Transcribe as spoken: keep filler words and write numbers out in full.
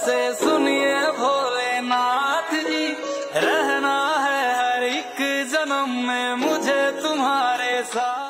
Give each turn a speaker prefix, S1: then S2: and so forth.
S1: से सुनिए भोलेनाथ जी, रहना है हर एक जन्म में मुझे तुम्हारे साथ।